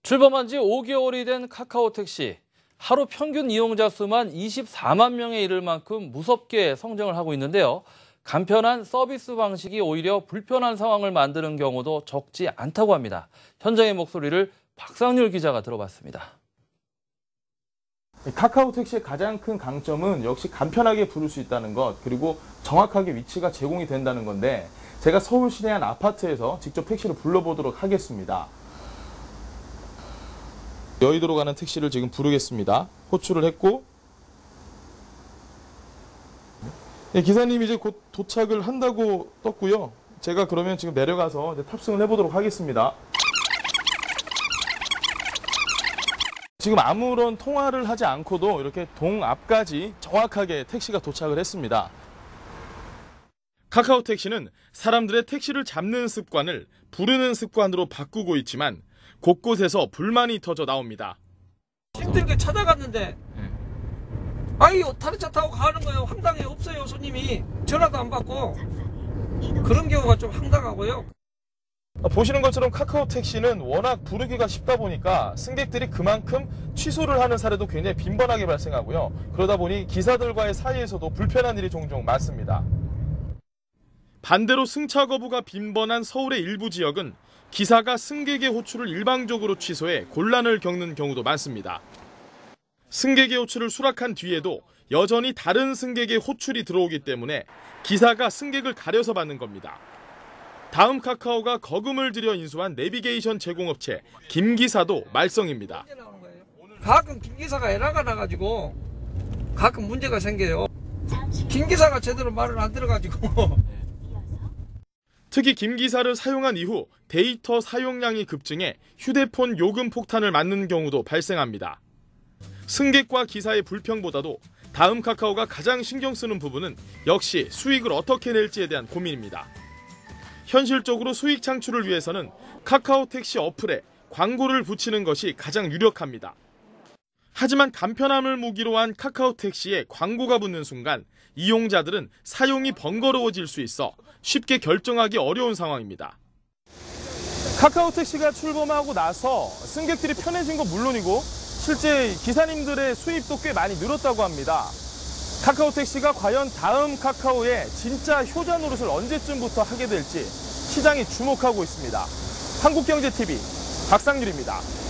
출범한 지 5개월이 된 카카오택시. 하루 평균 이용자 수만 24만 명에 이를 만큼 무섭게 성장을 하고 있는데요. 간편한 서비스 방식이 오히려 불편한 상황을 만드는 경우도 적지 않다고 합니다. 현장의 목소리를 박상률 기자가 들어봤습니다. 카카오택시의 가장 큰 강점은 역시 간편하게 부를 수 있다는 것, 그리고 정확하게 위치가 제공이 된다는 건데, 제가 서울시내 한 아파트에서 직접 택시를 불러보도록 하겠습니다. 여의도로 가는 택시를 지금 부르겠습니다. 호출을 했고, 기사님이 이제 곧 도착을 한다고 떴고요. 제가 그러면 지금 내려가서 이제 탑승을 해보도록 하겠습니다. 지금 아무런 통화를 하지 않고도 이렇게 동 앞까지 정확하게 택시가 도착을 했습니다. 카카오택시는 사람들의 택시를 잡는 습관을 부르는 습관으로 바꾸고 있지만 곳곳에서 불만이 터져 나옵니다. 힘들게 찾아갔는데 아이 다른 차 타고 가는 거예요. 황당해. 없어요. 손님이 전화도 안 받고. 그런 경우가 좀 황당하고요. 보시는 것처럼 카카오택시는 워낙 부르기가 쉽다 보니까 승객들이 그만큼 취소를 하는 사례도 굉장히 빈번하게 발생하고요. 그러다 보니 기사들과의 사이에서도 불편한 일이 종종 많습니다. 반대로 승차 거부가 빈번한 서울의 일부 지역은 기사가 승객의 호출을 일방적으로 취소해 곤란을 겪는 경우도 많습니다. 승객의 호출을 수락한 뒤에도 여전히 다른 승객의 호출이 들어오기 때문에 기사가 승객을 가려서 받는 겁니다. 다음 카카오가 거금을 들여 인수한 내비게이션 제공업체 김기사도 말썽입니다. 가끔 김기사가 에러가 나가지고 가끔 문제가 생겨요. 김기사가 제대로 말을 안 들어가지고. 특히 김기사를 사용한 이후 데이터 사용량이 급증해 휴대폰 요금 폭탄을 맞는 경우도 발생합니다. 승객과 기사의 불평보다도 다음 카카오가 가장 신경 쓰는 부분은 역시 수익을 어떻게 낼지에 대한 고민입니다. 현실적으로 수익 창출을 위해서는 카카오택시 어플에 광고를 붙이는 것이 가장 유력합니다. 하지만 간편함을 무기로 한 카카오택시에 광고가 붙는 순간 이용자들은 사용이 번거로워질 수 있어 쉽게 결정하기 어려운 상황입니다. 카카오택시가 출범하고 나서 승객들이 편해진 건 물론이고 실제 기사님들의 수입도 꽤 많이 늘었다고 합니다. 카카오택시가 과연 다음 카카오의 진짜 효자 노릇을 언제쯤부터 하게 될지 시장이 주목하고 있습니다. 한국경제TV 박상률입니다.